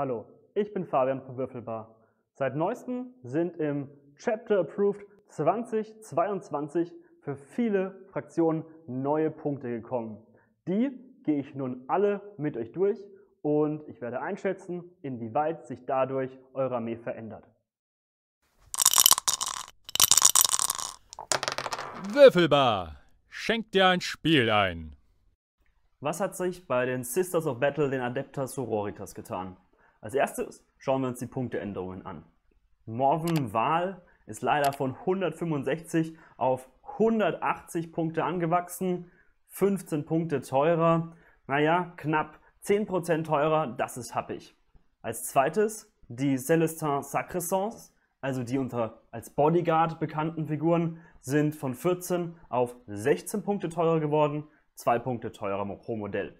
Hallo, ich bin Fabian von Würfelbar. Seit neuestem sind im Chapter Approved 2022 für viele Fraktionen neue Punkte gekommen. Die gehe ich nun alle mit euch durch und ich werde einschätzen, inwieweit sich dadurch eure Armee verändert. Würfelbar, schenkt dir ein Spiel ein. Was hat sich bei den Sisters of Battle, den Adeptas Sororitas, getan? Als erstes schauen wir uns die Punkteänderungen an. Morven Val ist leider von 165 auf 180 Punkte angewachsen, 15 Punkte teurer, naja, knapp 10% teurer, das ist happig. Als zweites die Celestin Sacrescens, also die unter als Bodyguard bekannten Figuren, sind von 14 auf 16 Punkte teurer geworden, 2 Punkte teurer pro Modell.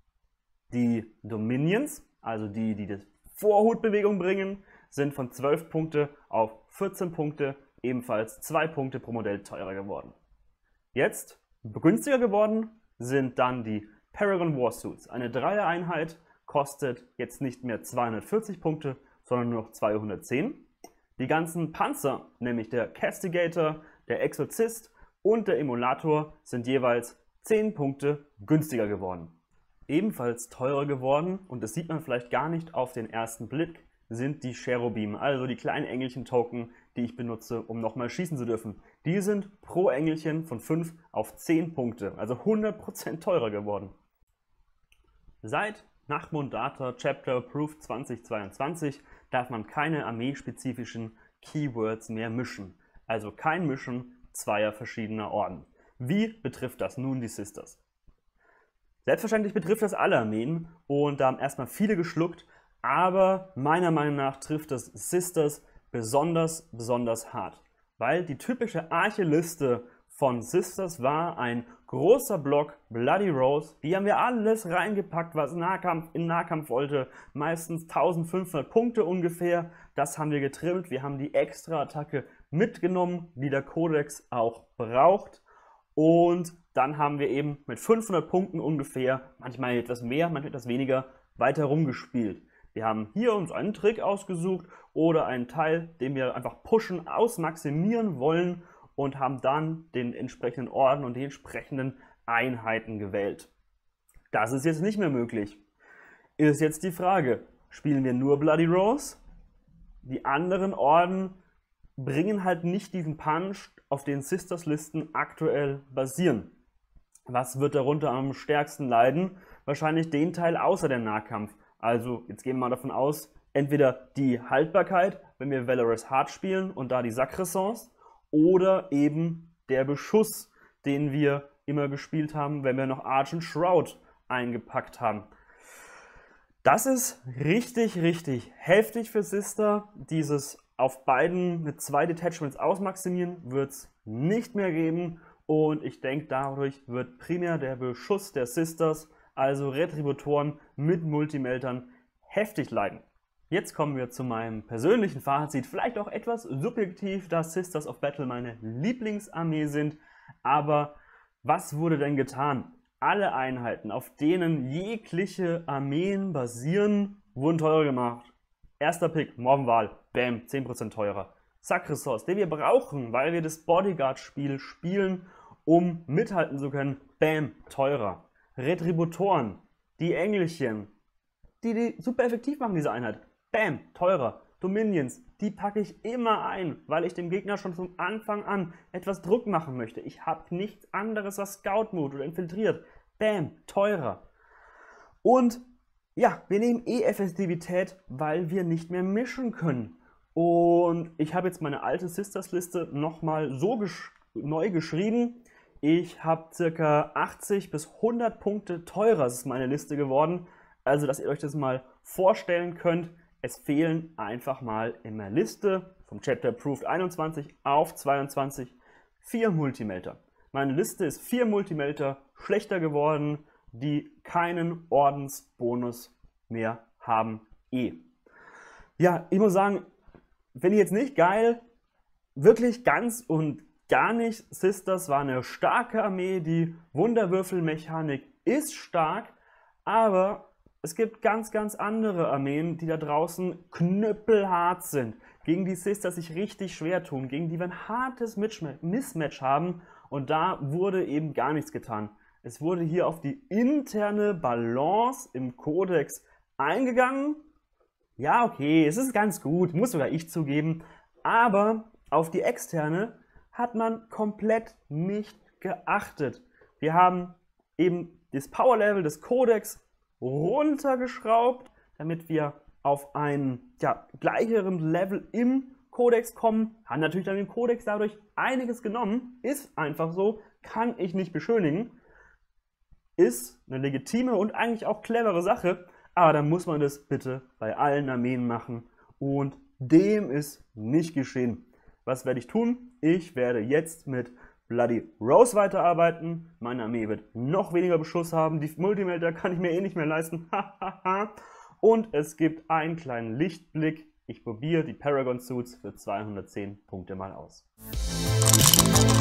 Die Dominions, also die Vorhutbewegung bringen, sind von 12 Punkte auf 14 Punkte, ebenfalls 2 Punkte pro Modell teurer geworden. Jetzt günstiger geworden sind dann die Paragon Warsuits. Eine Dreier-Einheit kostet jetzt nicht mehr 240 Punkte, sondern nur noch 210. Die ganzen Panzer, nämlich der Castigator, der Exorzist und der Emulator, sind jeweils 10 Punkte günstiger geworden. Ebenfalls teurer geworden, und das sieht man vielleicht gar nicht auf den ersten Blick, sind die Cherubim, also die kleinen Engelchen-Token, die ich benutze, um nochmal schießen zu dürfen. Die sind pro Engelchen von 5 auf 10 Punkte, also 100% teurer geworden. Seit Nachtmund-Data Chapter Approved 2022 darf man keine armeespezifischen Keywords mehr mischen, also kein Mischen zweier verschiedener Orden. Wie betrifft das nun die Sisters? Selbstverständlich betrifft das alle Armeen und da haben erstmal viele geschluckt, aber meiner Meinung nach trifft das Sisters besonders hart, weil die typische Arche-Liste von Sisters war ein großer Block Bloody Rose. Die haben wir alles reingepackt, was in Nahkampf wollte, meistens 1500 Punkte ungefähr. Das haben wir getrimmt, wir haben die Extra-Attacke mitgenommen, die der Kodex auch braucht. Und dann haben wir eben mit 500 Punkten ungefähr, manchmal etwas mehr, manchmal etwas weniger, weiter rumgespielt. Wir haben hier uns einen Trick ausgesucht oder einen Teil, den wir einfach pushen, ausmaximieren wollen und haben dann den entsprechenden Orden und die entsprechenden Einheiten gewählt. Das ist jetzt nicht mehr möglich. Ist jetzt die Frage, spielen wir nur Bloody Rose? Die anderen Orden bringen halt nicht diesen Punch, auf den Sisters-Listen aktuell basieren. Was wird darunter am stärksten leiden? Wahrscheinlich den Teil außer der Nahkampf. Also, jetzt gehen wir mal davon aus, entweder die Haltbarkeit, wenn wir Valorous Heart spielen und da die Sacrescens, oder eben der Beschuss, den wir immer gespielt haben, wenn wir noch Argent Shroud eingepackt haben. Das ist richtig heftig für Sister. Dieses auf beiden mit 2 Detachments ausmaximieren wird es nicht mehr geben. Und ich denke, dadurch wird primär der Beschuss der Sisters, also Retributoren mit Multimeltern, heftig leiden. Jetzt kommen wir zu meinem persönlichen Fazit, vielleicht auch etwas subjektiv, da Sisters of Battle meine Lieblingsarmee sind. Aber was wurde denn getan? Alle Einheiten, auf denen jegliche Armeen basieren, wurden teurer gemacht. Erster Pick, Morven Val, bam, 10% teurer. Sacrescens, den wir brauchen, weil wir das Bodyguard-Spiel spielen, um mithalten zu können, bam, teurer. Retributoren, die Engelchen, die super effektiv machen, diese Einheit, bam, teurer. Dominions, die packe ich immer ein, weil ich dem Gegner schon von Anfang an etwas Druck machen möchte. Ich habe nichts anderes als Scout-Mode oder infiltriert. Bam, teurer. Und ja, wir nehmen Effektivität, weil wir nicht mehr mischen können. Und ich habe jetzt meine alte Sisters-Liste nochmal so neu geschrieben. Ich habe ca. 80 bis 100 Punkte teurer, das ist meine Liste geworden. Also, dass ihr euch das mal vorstellen könnt. Es fehlen einfach mal in der Liste vom Chapter Approved 21 auf 22 4 Multimelter. Meine Liste ist 4 Multimelter schlechter geworden, die keinen Ordensbonus mehr haben. Ja, ich muss sagen, finde ich jetzt nicht geil, wirklich ganz und gar nicht. Sisters war eine starke Armee, die Wunderwürfelmechanik ist stark, aber es gibt ganz, ganz andere Armeen, die da draußen knüppelhart sind, gegen die Sisters sich richtig schwer tun, gegen die wir ein hartes Mismatch haben und da wurde eben gar nichts getan. Es wurde hier auf die interne Balance im Kodex eingegangen. Ja, okay, es ist ganz gut, muss sogar ich zugeben, aber auf die externe hat man komplett nicht geachtet. Wir haben eben das Power-Level des Kodex runtergeschraubt, damit wir auf einen gleicheren Level im Kodex kommen. Haben natürlich dann den Kodex dadurch einiges genommen. Ist einfach so, kann ich nicht beschönigen. Ist eine legitime und eigentlich auch clevere Sache, aber dann muss man das bitte bei allen Armeen machen und dem ist nicht geschehen. Was werde ich tun? Ich werde jetzt mit Bloody Rose weiterarbeiten. Meine Armee wird noch weniger Beschuss haben. Die Multimelter kann ich mir eh nicht mehr leisten. Und es gibt einen kleinen Lichtblick. Ich probiere die Paragon Suits für 210 Punkte mal aus.